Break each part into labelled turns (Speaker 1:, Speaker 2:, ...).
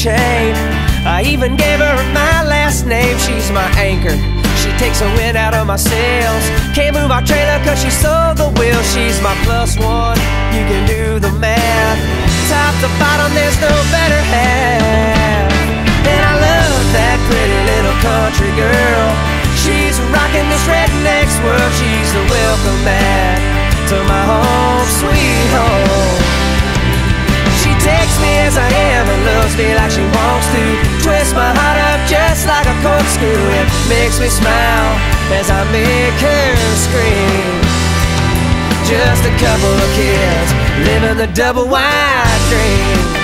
Speaker 1: chain. I even gave her my last name. She's my anchor, she takes the wind out of my sails. Can't move my trailer cause she sold the wheel. She's my plus one, you can do the math. Top to bottom, there's no better half. And I love that pretty little country girl. She's rocking this redneck's world. She's the welcome mat to my home, sweet home. She takes me as I am and loves me like she wants to. Twists my heart up just like a corkscrew. It makes me smile as I make her scream. Just a couple of kids living the double wide dream.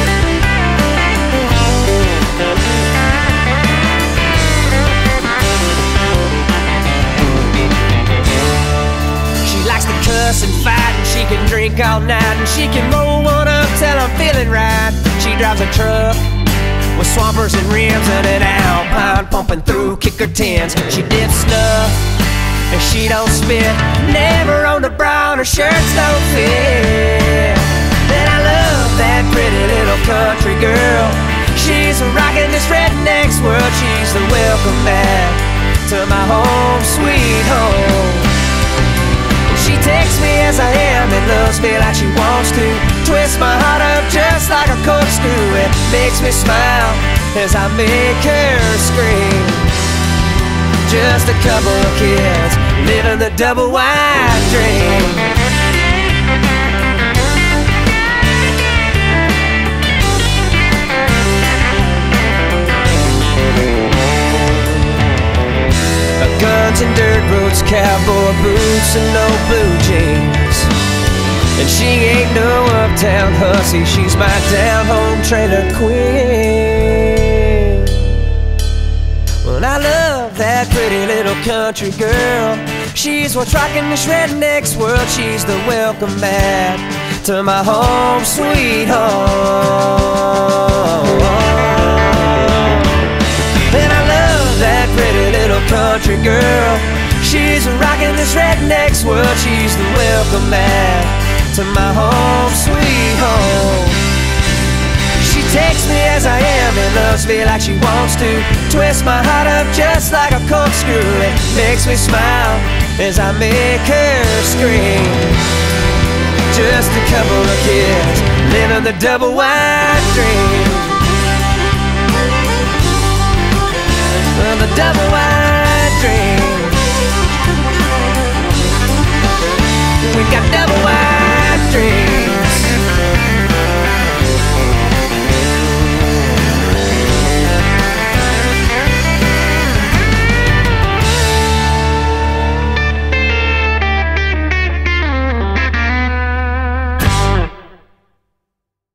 Speaker 1: Cuss and fight, and she can drink all night, and she can roll one up till I'm feeling right. She drives a truck with swampers and rims and an Alpine pumping through kicker tens. She dips snuff and she don't spit, never on the bra and her shirts don't fit. And I love that pretty little country girl. She's rocking this redneck's world. She's the welcome mat to my home, sweet home. She takes me as I am and loves me like she wants to. Twists my heart up just like a corkscrew. It makes me smile as I make her scream. Just a couple of kids living the double wide dream. Guns and dirt roads, cowboy boots and no blue jeans. And she ain't no uptown hussy, she's my down-home trailer queen. Well, I love that pretty little country girl. She's what's rocking this redneck's world. She's the welcome mat to my home, sweet home. And I love that pretty little country girl. She's rocking this redneck's world. She's the welcome mat to my home, sweet home. She takes me as I am and loves me like she wants to. Twists my heart up just like a corkscrew. It makes me smile as I make her scream. Just a couple of kids living the double wide dream.